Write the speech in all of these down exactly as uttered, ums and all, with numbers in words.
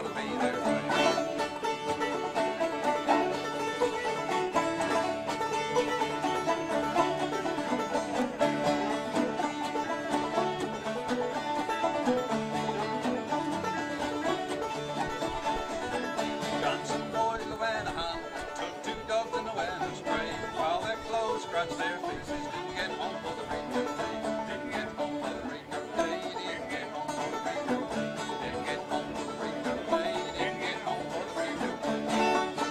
to be their friend. Johnson boys go in a hunt, took two dogs and they went astray. While their clothes scratched their faces, didn't get home for the radio day. Didn't get home for the radio day. Didn't get home for the radio day. Didn't get home for the radio day. Didn't get home for the radio day.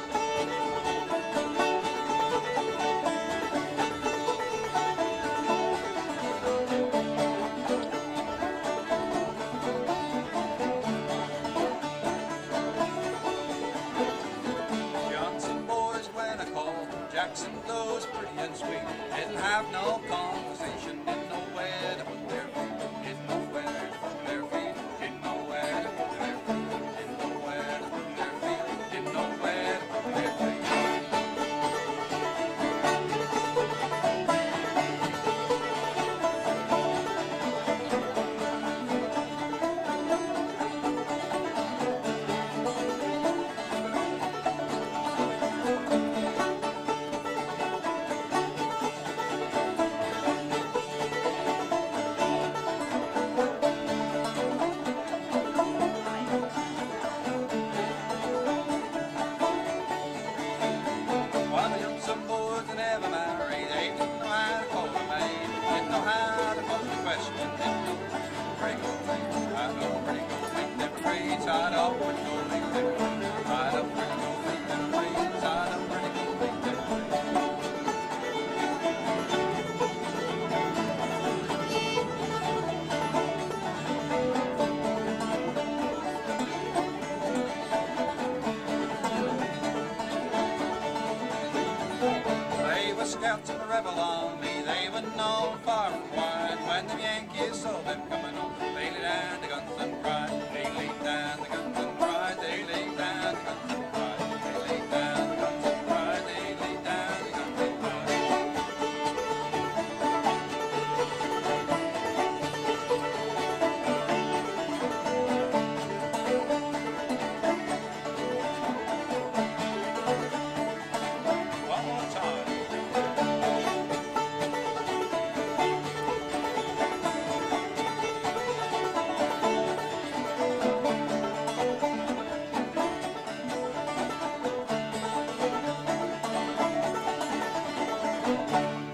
Johnson boys when I called, Jackson goes pretty and sweet. Didn't have no conversation, didn't know where to put their feet. Didn't know where to put their feet. Didn't know where to put their feet. Didn't know where to put their feet. Didn't know where to put their feet. While the young some boys that never married, they didn't know how to call a maid, didn't know how to pose a question, didn't know pretty go things. I know pretty go things, never grades, tied up pretty go things, never grades, tied up pretty go things, never grades, tied up pretty go things, never grades. They were scouts in the rebel army, they were known far and wide. When the Yankees saw them coming on, they laid down the guns and cried. They laid down the guns and cried. They laid down the guns and cried. They laid down the guns and cried. They laid down the guns and cried. One more time. Thank you.